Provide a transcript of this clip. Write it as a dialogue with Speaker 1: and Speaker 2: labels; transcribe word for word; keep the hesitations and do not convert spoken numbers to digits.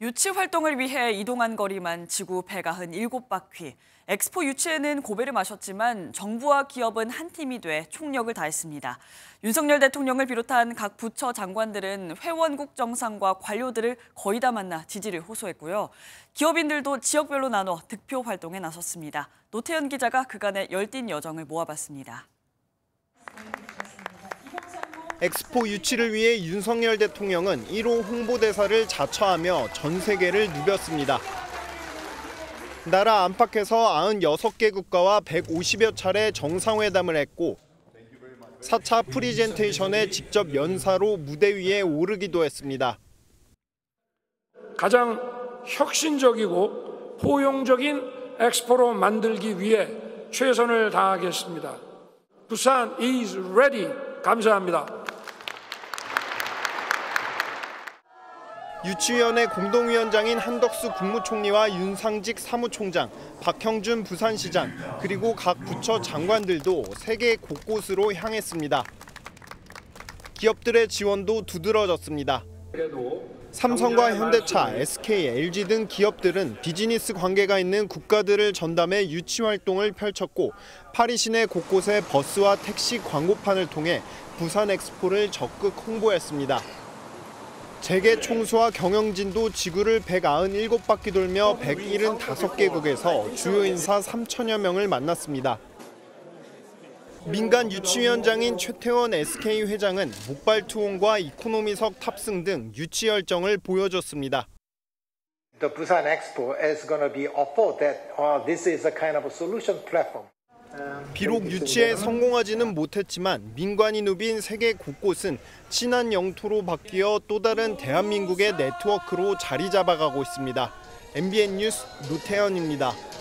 Speaker 1: 유치 활동을 위해 이동한 거리만 지구 백구십칠 바퀴. 엑스포 유치에는 고배를 마셨지만 정부와 기업은 한 팀이 돼 총력을 다했습니다. 윤석열 대통령을 비롯한 각 부처 장관들은 회원국 정상과 관료들을 거의 다 만나 지지를 호소했고요. 기업인들도 지역별로 나눠 득표 활동에 나섰습니다. 노태현 기자가 그간의 열띤 여정을 모아봤습니다.
Speaker 2: 엑스포 유치를 위해 윤석열 대통령은 일 호 홍보대사를 자처하며 전 세계를 누볐습니다. 나라 안팎에서 구십육 개 국가와 백오십여 차례 정상회담을 했고 사 차 프리젠테이션에 직접 연사로 무대 위에 오르기도 했습니다.
Speaker 3: 가장 혁신적이고 포용적인 엑스포로 만들기 위해 최선을 다하겠습니다. 부산 is ready. 감사합니다.
Speaker 2: 유치위원회 공동위원장인 한덕수 국무총리와 윤상직 사무총장, 박형준 부산시장, 그리고 각 부처 장관들도 세계 곳곳으로 향했습니다. 기업들의 지원도 두드러졌습니다. 삼성과 현대차, 에스케이, 엘지 등 기업들은 비즈니스 관계가 있는 국가들을 전담해 유치 활동을 펼쳤고 파리 시내 곳곳에 버스와 택시 광고판을 통해 부산 엑스포를 적극 홍보했습니다. 재계 총수와 경영진도 지구를 백구십칠 바퀴 돌며 백칠십오 개국에서 주요 인사 삼천여 명을 만났습니다. 민간 유치위원장인 최태원 에스케이 회장은 목발 투혼과 이코노미석 탑승 등 유치 열정을 보여줬습니다.
Speaker 4: The Busan Expo is going to be afford that uh, this is a kind of a solution platform.
Speaker 2: 비록 유치에 성공하지는 못했지만 민관이 누빈 세계 곳곳은 친한 영토로 바뀌어 또 다른 대한민국의 네트워크로 자리 잡아가고 있습니다. 엠비엔 뉴스 노태현입니다.